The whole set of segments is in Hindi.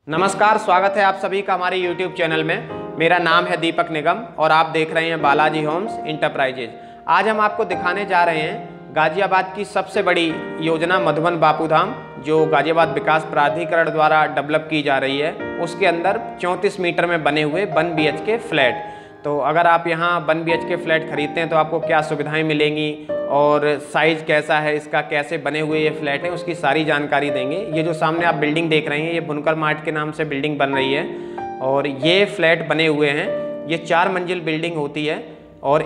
नमस्कार, स्वागत है आप सभी का हमारे YouTube चैनल में। मेरा नाम है दीपक निगम और आप देख रहे हैं बालाजी होम्स इंटरप्राइजेज। आज हम आपको दिखाने जा रहे हैं गाजियाबाद की सबसे बड़ी योजना मधुबन बापूधाम, जो गाजियाबाद विकास प्राधिकरण द्वारा डेवलप की जा रही है। उसके अंदर 34 मीटर में बने हुए 1 BHK फ्लैट। तो अगर आप यहाँ 1 BHK फ्लैट खरीदते हैं तो आपको क्या सुविधाएं मिलेंगी और साइज़ कैसा है इसका, कैसे बने हुए ये फ्लैट हैं, उसकी सारी जानकारी देंगे। ये जो सामने आप बिल्डिंग देख रहे हैं, ये बुनकर मार्ट के नाम से बिल्डिंग बन रही है और ये फ्लैट बने हुए हैं। ये 4 मंजिल बिल्डिंग होती है और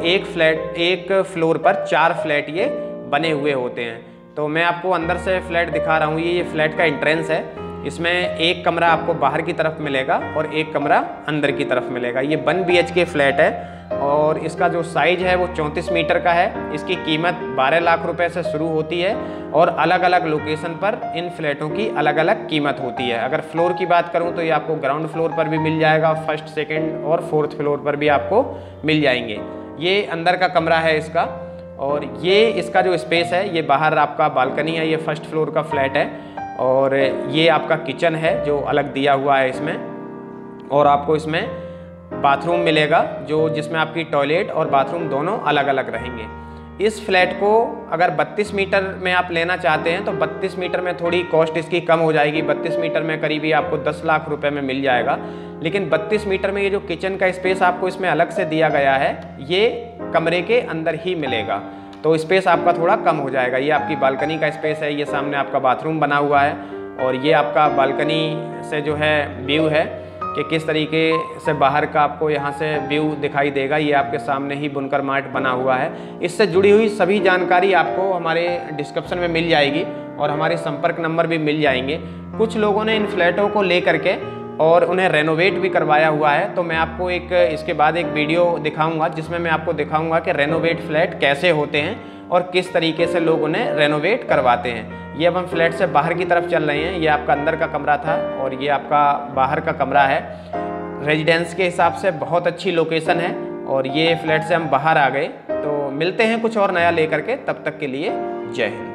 एक फ्लोर पर 4 फ्लैट ये बने हुए होते हैं। तो मैं आपको अंदर से फ्लैट दिखा रहा हूँ। ये फ्लैट का एंट्रेंस है। इसमें एक कमरा आपको बाहर की तरफ मिलेगा और एक कमरा अंदर की तरफ मिलेगा। ये 1 BHK फ्लैट है और इसका जो साइज़ है वो 34 मीटर का है। इसकी कीमत 12 लाख रुपए से शुरू होती है और अलग अलग लोकेशन पर इन फ्लैटों की अलग अलग कीमत होती है। अगर फ्लोर की बात करूं तो ये आपको ग्राउंड फ्लोर पर भी मिल जाएगा, फर्स्ट, सेकेंड और 4th फ्लोर पर भी आपको मिल जाएंगे। ये अंदर का कमरा है इसका और ये इसका जो स्पेस है, ये बाहर आपका बालकनी है। ये फर्स्ट फ्लोर का फ्लैट है और ये आपका किचन है जो अलग दिया हुआ है इसमें। और आपको इसमें बाथरूम मिलेगा जिसमें आपकी टॉयलेट और बाथरूम दोनों अलग अलग रहेंगे। इस फ्लैट को अगर 32 मीटर में आप लेना चाहते हैं तो 32 मीटर में थोड़ी कॉस्ट इसकी कम हो जाएगी। 32 मीटर में करीबी आपको 10 लाख रुपए में मिल जाएगा। लेकिन 32 मीटर में ये जो किचन का स्पेस आपको इसमें अलग से दिया गया है, ये कमरे के अंदर ही मिलेगा, तो स्पेस आपका थोड़ा कम हो जाएगा। ये आपकी बालकनी का स्पेस है। ये सामने आपका बाथरूम बना हुआ है और ये आपका बालकनी से जो है व्यू है कि किस तरीके से बाहर का आपको यहाँ से व्यू दिखाई देगा। ये आपके सामने ही बुनकर मार्ट बना हुआ है। इससे जुड़ी हुई सभी जानकारी आपको हमारे डिस्क्रिप्शन में मिल जाएगी और हमारे संपर्क नंबर भी मिल जाएंगे। कुछ लोगों ने इन फ्लैटों को ले करके और उन्हें रेनोवेट भी करवाया हुआ है। तो मैं आपको इसके बाद एक वीडियो दिखाऊंगा जिसमें मैं आपको दिखाऊंगा कि रेनोवेट फ्लैट कैसे होते हैं और किस तरीके से लोग उन्हें रेनोवेट करवाते हैं। ये अब हम फ्लैट से बाहर की तरफ चल रहे हैं। ये आपका अंदर का कमरा था और ये आपका बाहर का कमरा है। रेजिडेंस के हिसाब से बहुत अच्छी लोकेशन है और ये फ्लैट से हम बाहर आ गए। तो मिलते हैं कुछ और नया लेकर के, तब तक के लिए जय हिंद।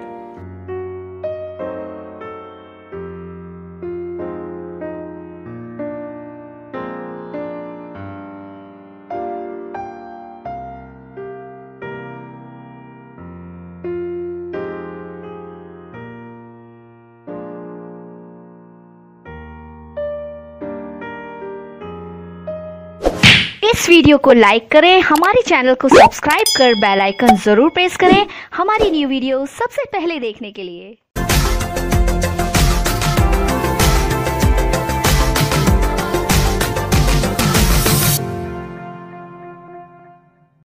इस वीडियो को लाइक करें, हमारे चैनल को सब्सक्राइब कर बेल आइकन जरूर प्रेस करें हमारी न्यू वीडियो सबसे पहले देखने के लिए।